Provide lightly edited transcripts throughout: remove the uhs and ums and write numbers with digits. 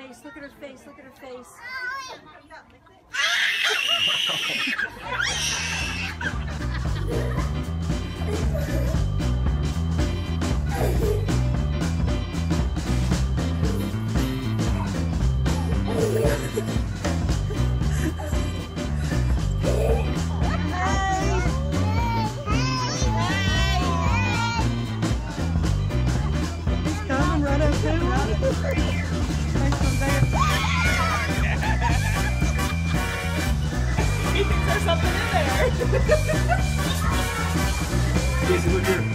face, look at her face, look at her face. He thinks there's something in there. Casey, look here.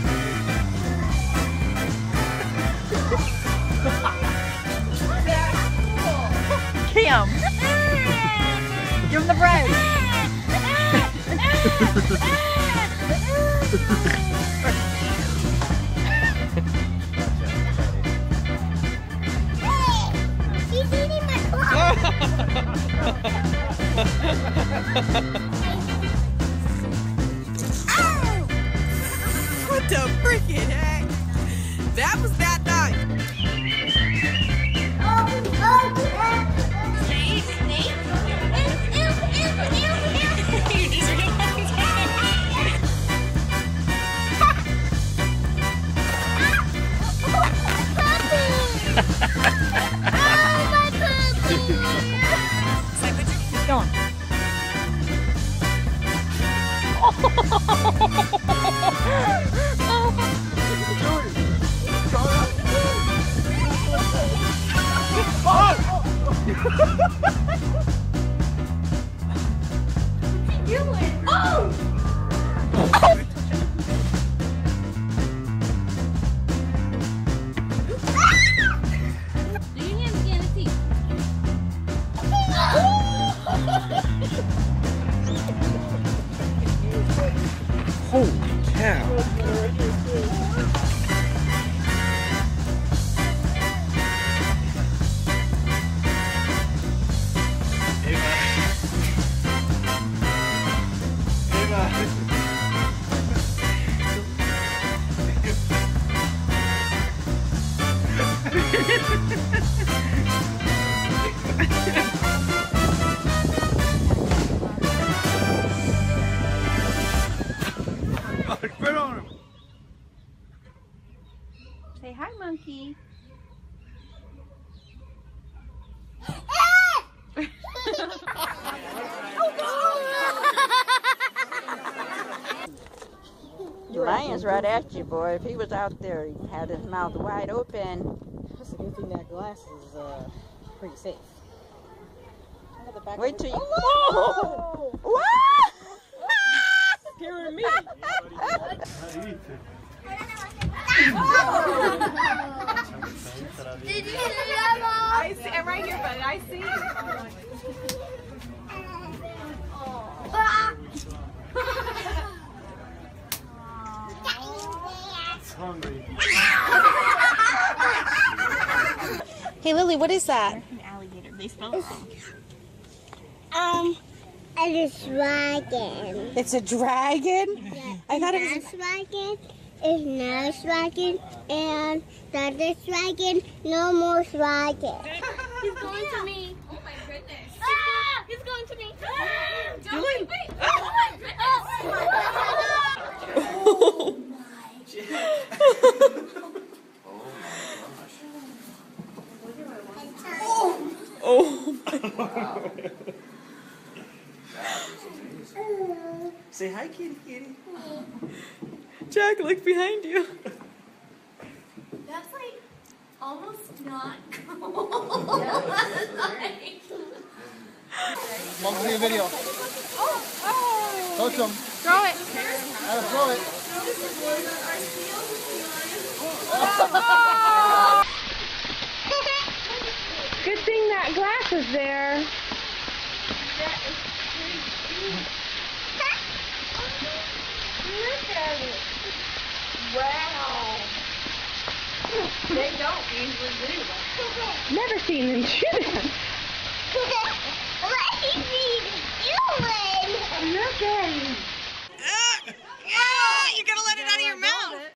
Kim! Give him the bread! He's eating my What the freaking heck? That was that night. Keep going. Holy cow. Quit on him. Say hi, monkey. Ryan's right at you, boy. If he was out there, he had his mouth wide open. That's a good thing that glass is pretty safe. Wait till you. Oh! What? Scaring me. Did you see that, Mom? I see. I'm right here, but I see. It's hungry. Hey Lily, what is that? An alligator. They spell it wrong. It's a dragon. It's a dragon? Yeah, I thought it was this dragon is no dragon, and that is dragon, no more dragon. He's going to me. Oh my goodness. He's going to me. Julie. Wait. Oh my goodness. Oh my Say hi, kitty, kitty. Jack, look behind you. That's like almost not cool. Like, Mom's doing a video. Coach him. throw it. How to throw it. Good thing that glass is there. Look at it. wow. They don't usually do that. Never seen them do that. What is he doing? Look at him. You gotta let it out of your mouth.